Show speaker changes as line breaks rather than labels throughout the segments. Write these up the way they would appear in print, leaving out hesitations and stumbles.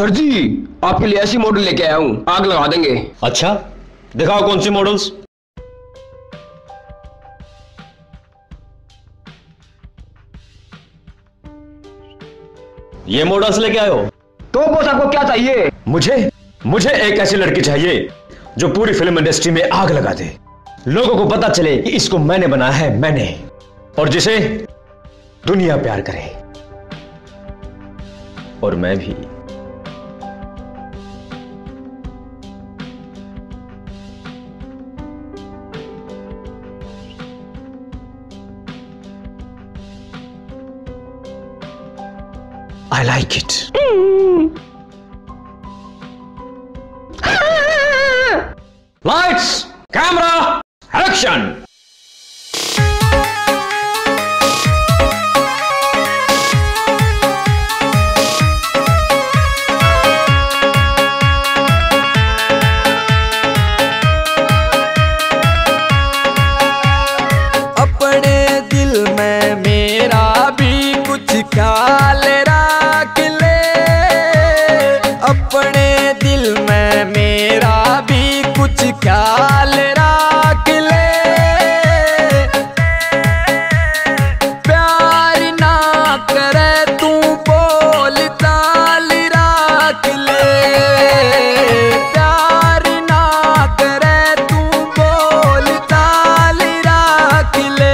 Sir जी, आपके लिए ऐसी मॉडल लेके आया हूँ, आग लगा देंगे।
अच्छा, दिखाओ कौन सी मॉडल्स। ये मॉडल्स लेके आए हो?
तो बॉस आपको क्या चाहिए?
मुझे एक ऐसी लड़की चाहिए जो पूरी फिल्म इंडस्ट्री में आग लगा दे, लोगों को पता चले कि इसको मैंने बनाया है, मैंने, और जिसे दुनिया प्यार करे। और मैं भी। I like it. Lights, camera, action!
अपने दिल में मेरा भी कुछ ख्याल रख ले, अपने दिल में मेरा भी कुछ ख्याल रख ले, प्यार ना करे तू बोल चाल रख ले, प्यार ना करे तू बोल चाल रख ले।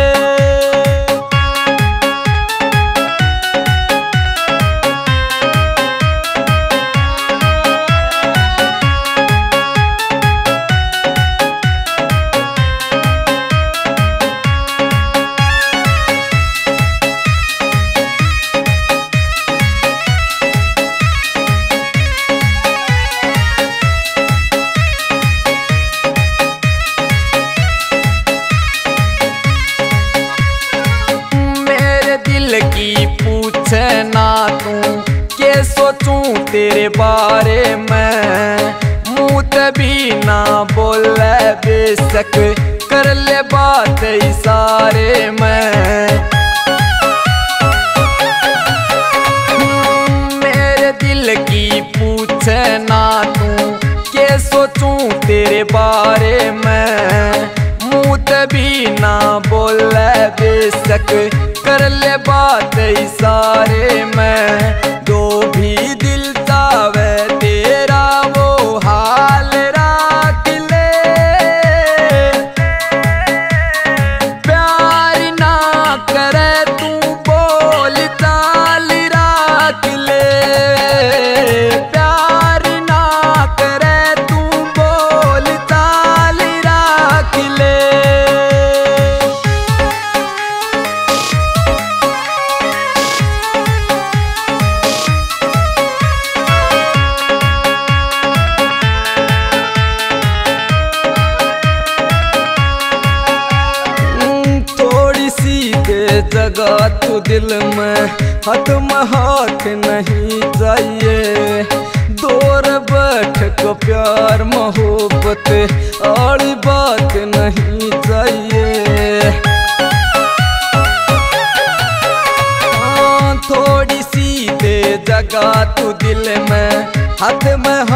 की पूछे ना तू के सोचूं तेरे बारे में, मुंह ते भी ना बोले बेशक कर ले बात इशारे में। मेरे दिल की पूछे ना तू के सोचूं तेरे बारे में, मुंह ते भी ना बोले बेशक कर ले बात इशारे में। जो भी दिल चावे तेरा वो हाल रख ले, प्यार ना करे तू बोल चाल रख ले, प्यार ना करे तू बोल चाल रख ले। जगह तो दिल में हाथ नहीं चाहिए, दूर बैठ को प्यार मोहब्बत और बात नहीं चाहिए। थोड़ी सी दे जगह तो दिल में